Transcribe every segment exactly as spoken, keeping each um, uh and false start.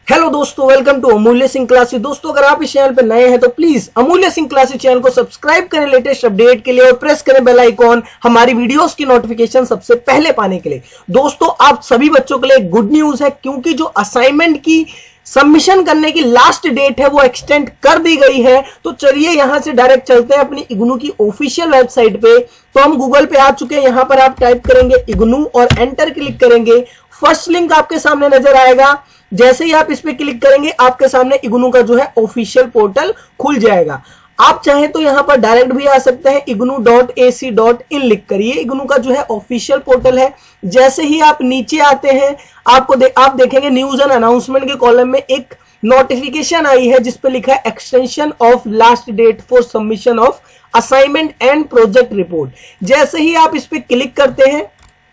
Hello दोस्तों, welcome to अमूल्य Singh classes. दोस्तों, अगर आप इस चैनल पर नए हैं तो please Amulya Singh classes channel को सब्सक्राइब करें लेटेस्ट अपडेट के लिए और प्रेस करें बेल आइकॉन हमारी वीडियोस की नोटिफिकेशन सबसे पहले पाने के लिए। दोस्तों, आप सभी बच्चों के लिए गुड न्यूज है, क्योंकि जो असाइनमेंट की सबमिशन करने की लास्ट डेट है वो एक्सटेंड कर दी गई है। तो चलिए यहां से डायरेक्ट चलते हैं अपनी इग्नू की ऑफिशियल वेबसाइट पे। तो हम गूगल पे आ चुके हैं, यहां पर आप टाइप करेंगे इग्नू और एंटर क्लिक करेंगे। फर्स्ट लिंक आपके सामने नजर आएगा। जैसे ही आप इस पे क्लिक करेंगे आपके सामने इग्नू का जो है ऑफिशियल पोर्टल खुल जाएगा। आप चाहें तो यहां पर डायरेक्ट भी आ सकते हैं, IGNOU dot A C dot in लिख करिए। इग्नू का जो है ऑफिशियल पोर्टल है। जैसे ही आप नीचे आते हैं आपको दे, आप देखेंगे न्यूज एंड अनाउंसमेंट के कॉलम में एक नोटिफिकेशन आई है जिसपे लिखा है extension of last date for submission of assignment and project report. जैसे ही आप इस पे क्लिक करते हैं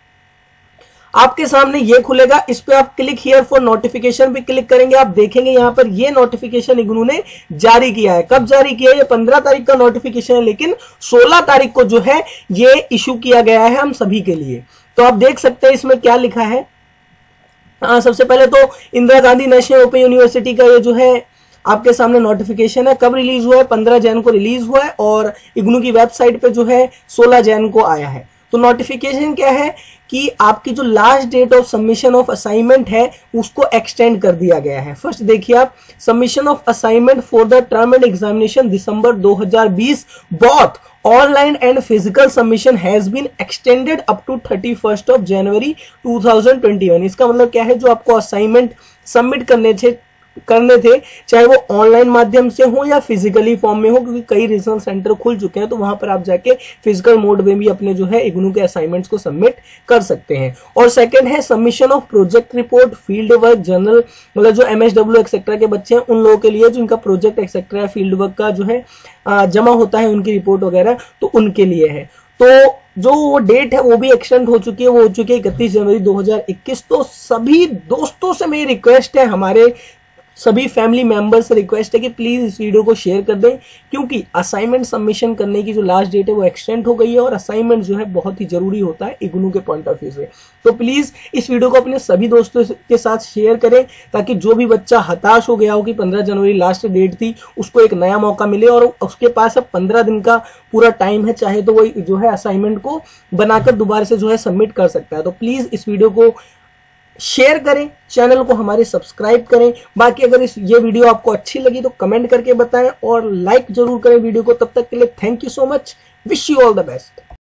आपके सामने ये खुलेगा। इस पे आप क्लिक हियर फॉर नोटिफिकेशन पे क्लिक करेंगे। आप देखेंगे यहां पर ये नोटिफिकेशन इग्नू ने जारी किया है। कब जारी किया है? ये पंद्रह तारीख का नोटिफिकेशन है, लेकिन सोलह तारीख को जो है ये इशू किया गया है हम सभी के लिए। तो आप देख सकते हैं इसमें क्या लिखा है। आ, सबसे पहले तो Indira Gandhi National Open University का ये जो है आपके सामने नोटिफिकेशन है। कब रिलीज हुआ है? पंद्रह जैन को रिलीज हुआ है और इग्नू की वेबसाइट पे जो है सोलह जैन को आया है। तो नोटिफिकेशन क्या है कि आपकी जो last date of submission of assignment है उसको एक्सटेंड कर दिया गया है। फर्स्ट देखिए आप, submission of assignment for the term end examination दिसंबर दो हज़ार बीस both online and physical submission has been extended up to thirty first of January two thousand twenty one. इसका मतलब क्या है, जो आपको असाइनमेंट सबमिट करने थे करने थे चाहे वो ऑनलाइन माध्यम से हो या फिजिकली फॉर्म में हो, क्योंकि कई रीजनल सेंटर खुल चुके हैं, तो वहां पर आप जाके फिजिकल मोड में भी अपने जो है इग्नू के असाइनमेंट्स को सबमिट कर सकते हैं। और सेकंड है submission of project report, field work, journal, मतलब जो एमएसडब्ल्यू एक्सेट्रा के बच्चे हैं उन लोगों के लिए जिनका प्रोजेक्ट एक्सेट्रा फील्ड वर्क का जो है जमा होता है उनकी रिपोर्ट वगैरह, तो उनके लिए है। तो जो वो डेट है वो भी एक्सटेंड हो चुकी है, वो हो चुकी है इकतीस जनवरी दो हज़ार इक्कीस। तो सभी दोस्तों से मेरी रिक्वेस्ट है, हमारे सभी फैमिली मेंबर्स से रिक्वेस्ट है कि प्लीज इस वीडियो को शेयर कर दें, क्योंकि असाइनमेंट सबमिशन करने की जो लास्ट डेट है वो एक्सटेंड हो गई है और असाइनमेंट जो है बहुत ही जरूरी होता है इग्नू के पॉइंट ऑफ व्यू से। तो प्लीज इस वीडियो को अपने सभी दोस्तों के साथ शेयर करें, ताकि जो भी बच्चा हताश हो गया हो कि पंद्रह जनवरी लास्ट डेट थी, उसको एक नया मौका मिले और उसके पास अब पंद्रह दिन का पूरा टाइम है, चाहे तो वो जो है असाइनमेंट को बनाकर दोबारा से जो है सबमिट कर सकता है। तो प्लीज इस वीडियो को शेयर करें, चैनल को हमारे सब्सक्राइब करें। बाकी अगर इस ये वीडियो आपको अच्छी लगी तो कमेंट करके बताएं और लाइक जरूर करें वीडियो को। तब तक के लिए thank you so much, wish you all the best.